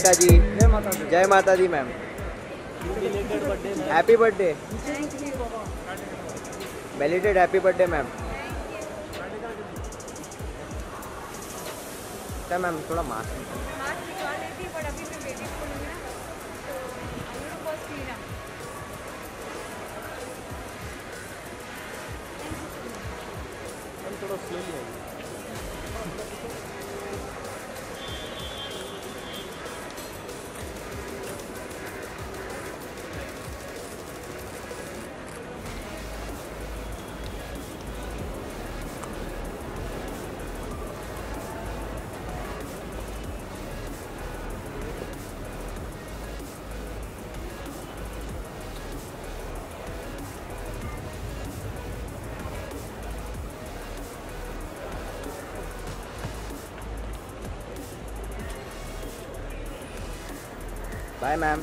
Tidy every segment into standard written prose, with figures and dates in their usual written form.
माता जी। जय माता दी। जय माता दी ma'am. Happy birthday. Belated happy birthday ma'am. क्या मैम थोड़ा मास्क निकाल लेती पर अभी मैं बेबी खोलूंगी ना तो I will first clean up. थोड़ा स्लोली आइए। Bye ma'am.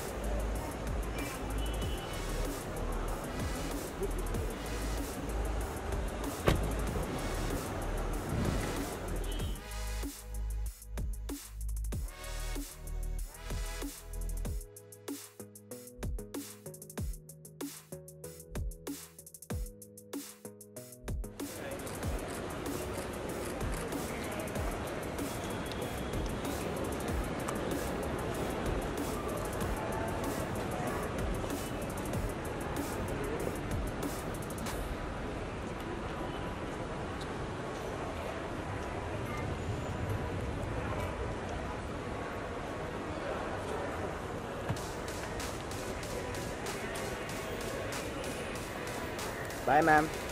Bye ma'am.